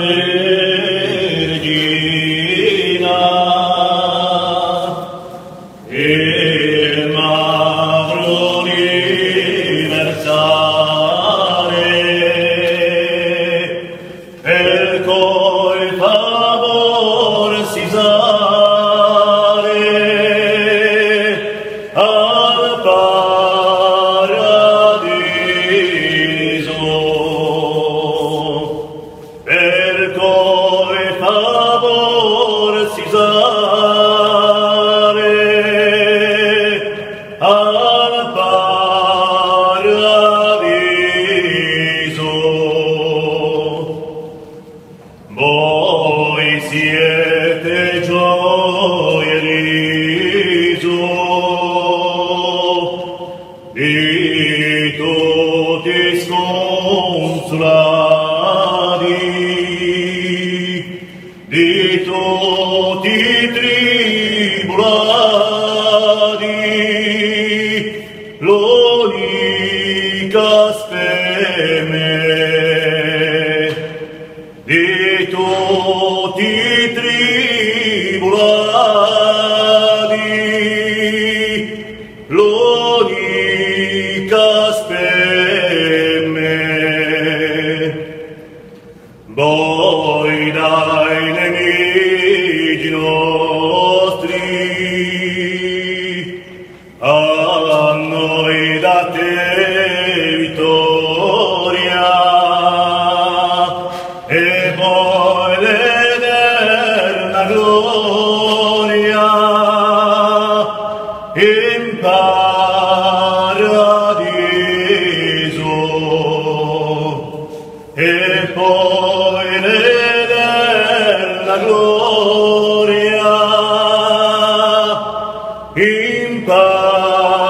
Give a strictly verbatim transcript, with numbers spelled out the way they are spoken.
Regina, il magro universale, per cui favor si sale al paradiso. Per cui favor si sale al paradiso. Voi siete gioia e riso di tutti sconsolati, di tutti tribulati, l'unica speme, di tutti tribulati, l'unica speme. Voi dai nemici nostri, a noi date vittoria, e poi l'eterna gloria in paradiso. E poi l'eterna gloria in paradiso.